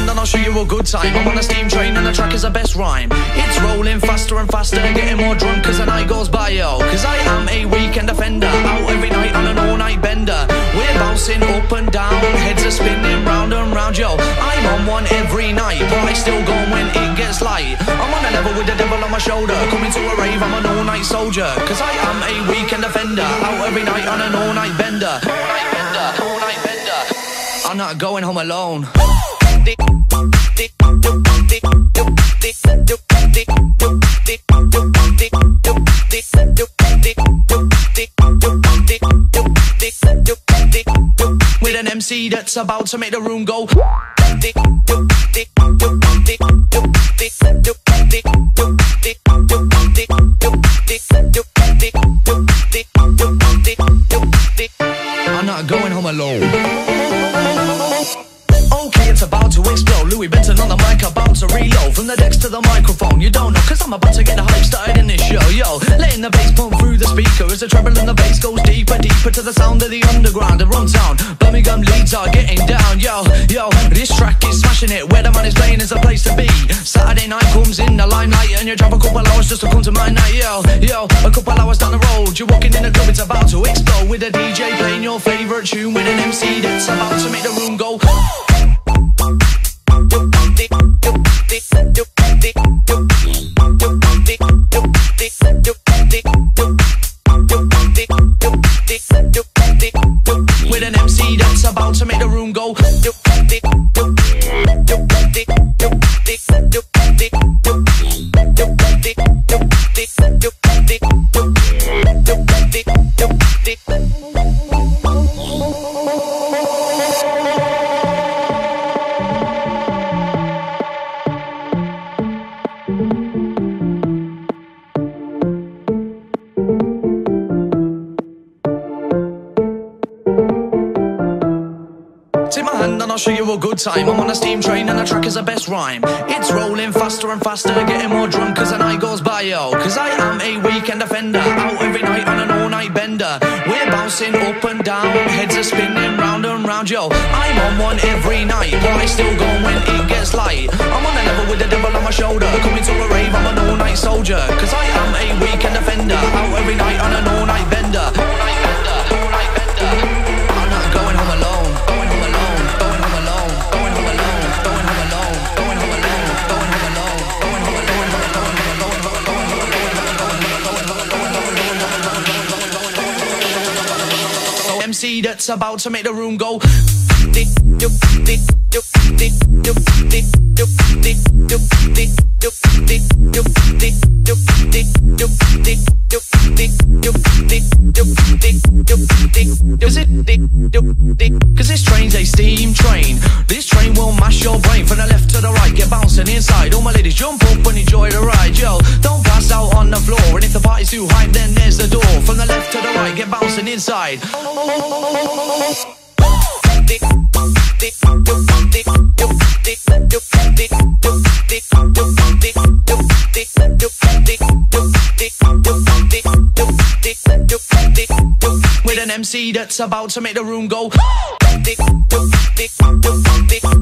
hand and I'll show you a good time. I'm on a steam train and the track is the best rhyme. It's rolling faster and faster, getting more drunk as the night goes by, yo. Cause I am a weekend offender, out every night on an all-night bender. We're bouncing up and down, heads are spinning round and round, yo. I'm on one every night, but I still go when it gets light. I'm on a level with the devil on my shoulder, coming to a rave, I'm an all-night soldier. Cause I am a weekend offender, out every night on an all-night bender. All-night bender, all-night bender. I'm not going home alone. With an MC that's about to make the room go. I'm not going home alone. Okay, it's about to explode. Louis Benson on the mic, about to reload. From the decks to the microphone, you don't know, cause I'm about to get the hype started in this show. Yo, letting the bass pump through the speaker as the treble and the bass goes deeper, deeper to the sound of the underground. The rum town, Birmingham Leeds are getting down. Yo, yo, this track is smashing it. Where the man is playing is a place to be. Saturday night comes in the limelight and you drop a couple hours just to come to my night. Yo, yo, a couple hours down the road, you're walking in a club, it's about to explode. With a DJ playing your favourite tune, with an MC that's about to make the room go. With an MC that's about to make the room go. Take my hand and I'll show you a good time. I'm on a steam train and the track is the best rhyme. It's rolling faster and faster, getting more drunk as the night goes by, yo. Cause I am a weekend offender, out every night on an all-night bender. We're bouncing up and down, heads are spinning round and round, yo. I'm on one every night, but I still go when it gets light. I'm on a level with the devil on my shoulder, coming to a rave, I'm an all-night soldier. Cause I am a weekend offender, out every night on an all-night bender. All-night bender, all-night bender. I'm not going home alone, going home alone. MC that's about to make the room go. Cause this train's a steam train. This train will mash your brain from the left to the right, get bouncing inside. All my ladies jump up and enjoy the ride, yo. Don't pass out on the floor, and if the party's too hype, then there's the door. From the left to the right, get bouncing inside. With an MC that's about to make the room go.